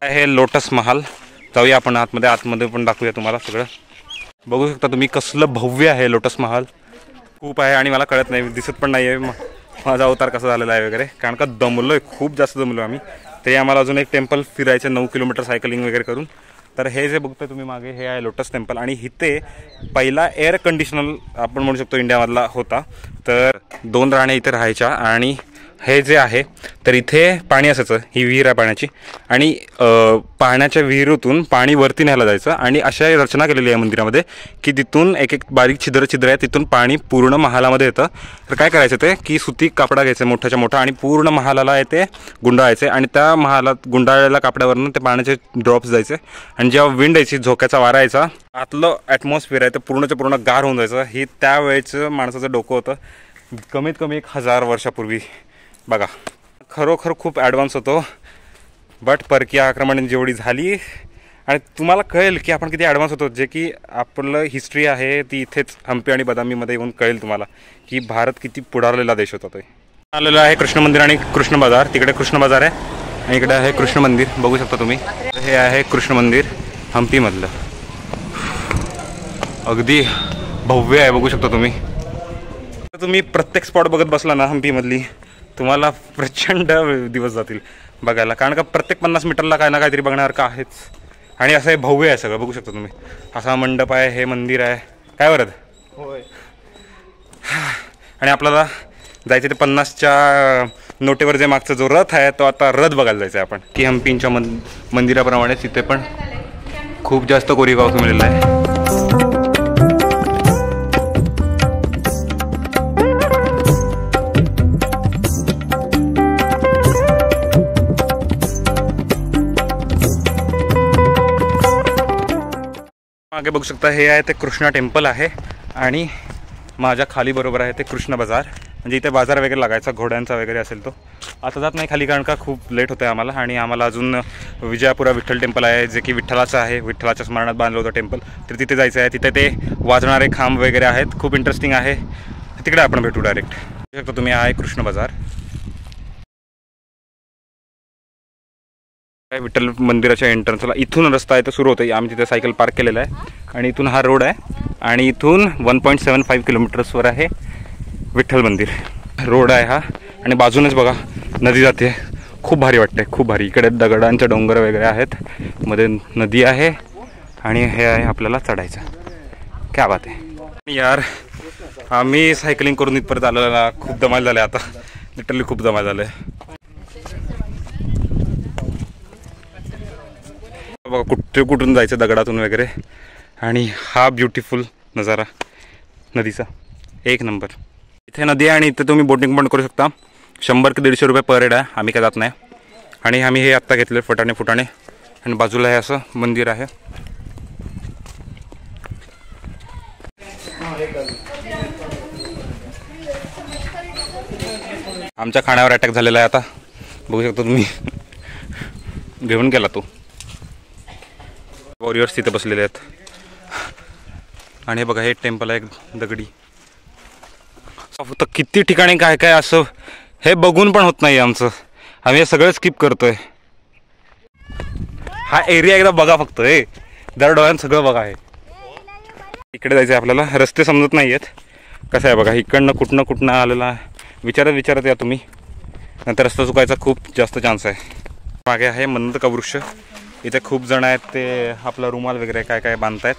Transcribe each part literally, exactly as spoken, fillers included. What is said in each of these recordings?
हे लोटस महाल, जाऊया आपण आतमध्ये. आतमध्ये पण दाखवूया तुम्हाला सगळं. बघू शकता तुम्ही कसलं भव्य आहे लोटस महाल. खूप आहे आणि मला कळत नाही, दिसत पण नाही आहे माझा अवतार कसा झालेला आहे वगैरे, कारण का दमलो आहे, खूप जास्त दमलो आम्ही. ते आम्हाला अजून एक टेम्पल फिरायचं नऊ किलोमीटर सायकलिंग वगैरे करून. तर हे जे बघतोय तुम्ही मागे हे आहे लोटस टेम्पल. आणि इथे पहिला एअर कंडिशनल आपण म्हणू शकतो इंडियामधला होता. तर दोन राण्या इथे राहायच्या. आणि हे जे आहे तर इथे पाणी असायचं, ही विहीर आहे पाण्याची. आणि पाण्याच्या विहिरीतून पाणी वरती न्यायला जायचं. आणि अशा रचना केलेली आहे मंदिरामध्ये की तिथून एक एक बारीक छिद्र छिद्र आहे, तिथून पाणी पूर्ण महालामध्ये येतं. तर काय करायचं ते की सुती कापडा घ्यायचं मोठ्याच्या मोठा आणि पूर्ण महालाला येते गुंडाळायचे. आणि त्या महालात गुंडाळलेल्या कापड्यावरून ते पाण्याचे ड्रॉप्स जायचे. आणि जेव्हा विंड यायची, झोक्याचा वारा यायचा, आतलं ॲटमॉस्फिअर आहे ते पूर्णच्या पूर्ण गार होऊन जायचं. ही त्यावेळेचं माणसाचं डोकं होतं, कमीत कमी एक हजार वर्षापूर्वी. बघा, खरोखर खूप ॲडव्हान्स होतो. बट परकीय आक्रमण जेवढी झाली आणि तुम्हाला कळेल की आपण किती ॲडव्हान्स होतो. जे की आपलं हिस्ट्री आहे ती इथेच हम्पी आणि बदामीमध्ये येऊन कळेल तुम्हाला की भारत किती पुढारलेला देश होता. तो आलेला आहे कृष्ण मंदिर आणि कृष्ण बाजार. तिकडे कृष्ण बाजार आहे आणि इकडे आहे कृष्ण मंदिर. बघू शकता तुम्ही, हे आहे कृष्ण मंदिर हम्पीमधलं. अगदी भव्य आहे, बघू शकता तुम्ही. तुम्ही प्रत्येक स्पॉट बघत बसला ना हम्पीमधली, तुम्हाला प्रचंड दिवस जातील बघायला. कारण का प्रत्येक पन्नास मीटरला काय ना काहीतरी बघण्यासारखं आहेच. आणि असं हे भव्य आहे सगळं, बघू शकता तुम्ही. असा मंडप आहे, हे मंदिर आहे. काय वरद होय. आणि आपल्याला जायचं ते पन्नासच्या नोटेवर जे मागचा जो रथ आहे तो आता रथ बघायला जायचं आहे आपण. की हम्पींच्या मन मंदिराप्रमाणे तिथे पण खूप जास्त कोरीगाव मिळालेलं आहे. मागे बघू शकता हे आहे ते कृष्णा टेम्पल आहे. आणि माझ्या खाली बरोबर आहे ते कृष्ण बाजार. म्हणजे इथे बाजार वगैरे लागायचा घोड्यांचा वगैरे असेल तो. आता जात नाही खाली कारण का खूप लेट होतं आहे आम्हाला. आणि आम्हाला अजून विजयापुरा विठ्ठल टेम्पल आहे जे की विठ्ठलाचं आहे, विठ्ठलाच्या स्मरणात बांधलं होतं टेम्पल. तर तिथे जायचं आहे. तिथे ते वाजणारे खांब वगैरे आहेत, खूप इंटरेस्टिंग आहे. तिकडे आपण भेटू डायरेक्ट. बघू शकता तुम्ही, आहे कृष्ण बाजार. विठ्ठल मंदिराच्या एंट्रन्सला इथून रस्ता आहे तो सुरू होतो. आम्ही तिथे सायकल पार्क केलेला आहे. आणि इथून हा रोड आहे. आणि इथून वन पॉईंट सेवन फाईव्ह किलोमीटर्सवर आहे विठ्ठल मंदिर. रोड आहे हा. आणि बाजूनच बघा नदी जाते, खूप भारी वाटते, खूप भारी. इकडे दगडांचे डोंगर वगैरे आहेत, मध्ये नदी आहे. आणि हे आहे आपल्याला चढायचं. क्या बात आहे यार. आम्ही सायकलिंग करून इथपर्यंत आलेला, खूप धमाल झाले. आता लिटरली खूप धमाल झालं आहे. बघा कुठे कुठून जायचं दगडातून वगैरे. आणि हा ब्युटिफुल नजारा नदीचा, एक नंबर. इथे नदी आहे आणि इथे तुम्ही बोटिंग पण करू शकता. शंभर ते दीडशे रुपये पर हेड आहे. आम्ही काय जात नाही. आणि आम्ही हे आत्ता घेतले फटाणे फुटाणे. आणि बाजूला हे असं मंदिर आहे. आमच्या खाण्यावर अटॅक झालेला आहे आता, बघू शकता तुम्ही. घेऊन गेला तो. वॉरियर्स तिथे बसलेले आहेत. आणि हे बघा हे टेम्पल आहे दगडी. फक्त किती ठिकाणी काय काय असं हे बघून पण होत नाही आमचं. आम्ही हे सगळं स्किप करतोय. हा एरिया एकदा बघा फक्त. हे दर डोळ्यात सगळं बघा. आहे इकडे जायचं आहे आपल्याला. रस्ते समजत नाही आहेत. कसं आहे बघा, इकडनं कुठनं कुठनं आलेला आहे. विचारत विचारत या तुम्ही, नंतर रस्ता चुकायचा खूप जास्त चान्स आहे. मागे आहे मंद का वृक्ष. इथे खूप जण आहेत ते आपला रुमाल वगैरे काय काय बांधतायत.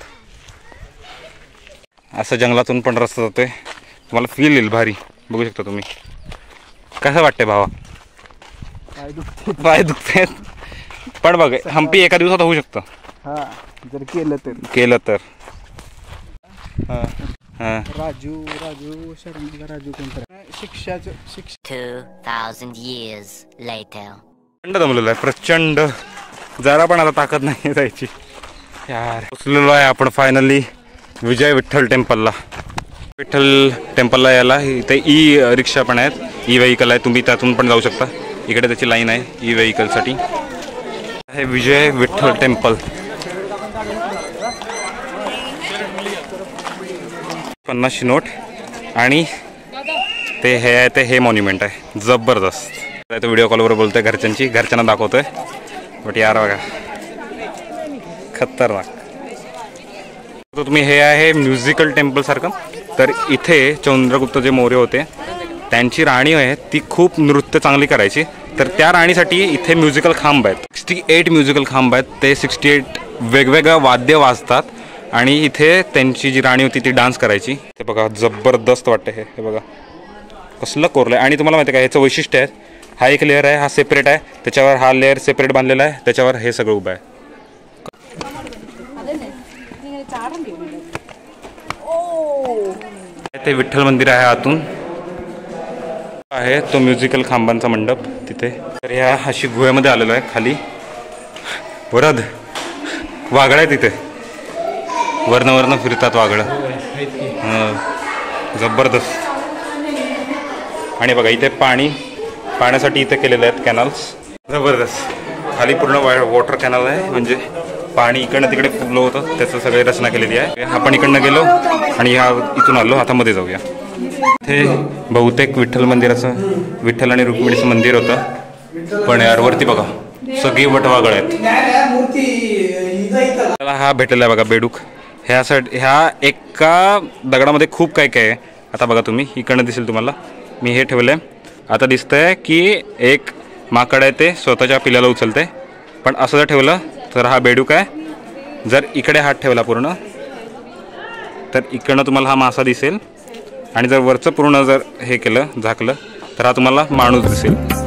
असं जंगलातून पण रस्ता जातोय. तुम्हाला फील येईल भारी. बघू शकता तुम्ही. कसं वाटतंय भावा? पाय दुखते पाय दुखतात. पण बघ हम्पी एका दिवसात होऊ शकतं जर केलं तर केलं तर राजू राजू शर्मा राजू कोणतं शिक्षाचं शिक्षा. two thousand years later. प्रचंड दमलेलं आहे, प्रचंड. जरा पण आता ताकद नाही जायची यार. पोचलेलो आहे आपण फायनली विजय विठ्ठल टेम्पलला. विठ्ठल टेम्पलला यायला इथे ई रिक्षा पण आहेत, ई व्हेकल आहे. तुम्ही त्यातून पण जाऊ शकता. इकडे त्याची लाईन आहे ई व्हेकलसाठी. हे विजय विठ्ठल टेम्पल. पन्नासची नोट. आणि ते हे आहे ते हे मॉन्युमेंट आहे जबरदस्त. तो व्हिडिओ कॉलवर बोलतोय घरच्यांची, घरच्यांना दाखवतोय. बट यार बघा खतरनाक. तर तुम्ही हे आहे म्युझिकल टेम्पल सारखं. तर इथे चंद्रगुप्त जे मौर्य होते त्यांची राणी आहे ती खूप नृत्य चांगली करायची. तर त्या राणीसाठी इथे म्युझिकल खांब आहेत. सिक्स्टी एट म्युझिकल खांब आहेत. ते सिक्स्टी एट वेगवेगळं वाद्य वाजतात आणि इथे त्यांची जी राणी होती ती डान्स करायची. ते बघा जबरदस्त वाटतं हे. हे बघा कसलं कोरलं आहे. आणि तुम्हाला माहिती आहे का ह्याचं वैशिष्ट्य आहे, हा एक लेअर आहे, हा सेपरेट आहे, त्याच्यावर हा लेअर सेपरेट बांधलेला आहे, त्याच्यावर हे सगळं उभं आहे. ते विठ्ठल मंदिर आहे आतून आहे तो म्युझिकल खांबांचा मंडप तिथे. तर ह्या अशी गुहेमध्ये आलेलो आहे. खाली वरद वाघळं आहे तिथे, वर्ण वर्ण फिरतात वाघळं. जबरदस्त. आणि बघा इथे पाणी पाण्यासाठी इथे केलेले आहेत कॅनल्स. जबरदस्त. खाली पूर्ण वॉटर कॅनल आहे, म्हणजे पाणी इकडनं तिकडे फ्लो होतं त्याचं सगळी रचना केलेली आहे. आपण इकडनं गेलो आणि ह्या इथून आलो. आता मध्ये जाऊया. इथे बहुतेक विठ्ठल मंदिराचं विठ्ठल आणि रुक्मिणीचं मंदिर होतं, पण यारवरती बघा सगळी वटवाघळ आहेत. मला हा भेटलेला आहे बघा बेडूक. ह्या साईड ह्या एका दगडामध्ये खूप काय काय आहे. आता बघा तुम्ही इकडनं दिसेल तुम्हाला, मी हे ठेवलं आहे. आता दिसतंय की एक माकड आहे ते स्वतःच्या पिल्याला उचलते, पण असं जर ठेवलं तर हा बेडूक आहे. जर इकडे हात ठेवला पूर्ण तर इकडनं तुम्हाला हा मासा दिसेल, आणि जर वरचं पूर्ण जर हे केलं झाकलं तर हा तुम्हाला माणूस दिसेल.